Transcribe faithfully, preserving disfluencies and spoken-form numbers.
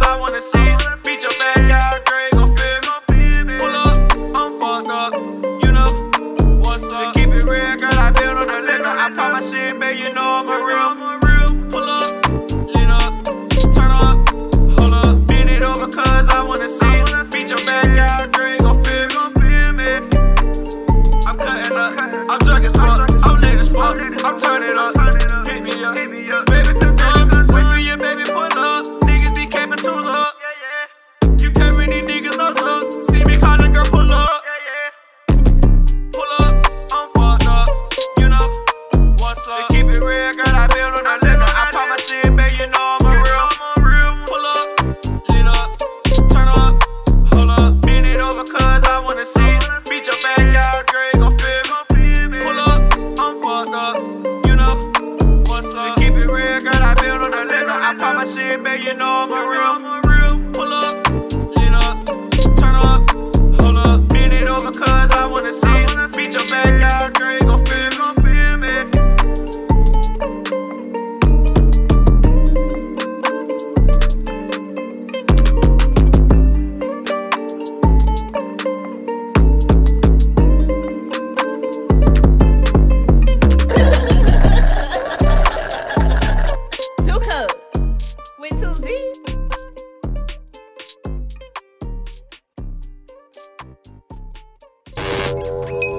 I wanna see. Beat your back out, Dre gon' feel me. Pull up, I'm fucked up, you know what's up. Keep it real, girl, I build on the liquor. I pop my shit, babe, you know I'm a real. Pull up, lean up, turn up, hold up, bend it over, cause I wanna see. Beat your back out, Dre gon' feel me. I'm cutting up, I'm drunk as fuck, I'm lit as fuck, I'm turning up. Hit me up, baby, um, wait for your baby, pull up. Niggas be capping tools up. You carry these niggas nose up. See me calling, girl, pull up. Pull up, I'm fucked up, you know what's up. To keep it real, girl, I build on the liquor. I pop my shit, babe, you know I'm a real. Pull up, lean up, turn up, hold up, bend it over, cause I wanna see. Beat your back out, Dre gon' feel me. Pull up, I'm fucked up, you know what's up. To keep it real, girl, I build on the liquor. I pop my shit, babe, you know I'm a real. Pull up, lean up, turn up, hold up, bend it over, cause I wanna see. Beat your back out, Dre gon' feel me. two Kupzz with two Z. We'll be right back.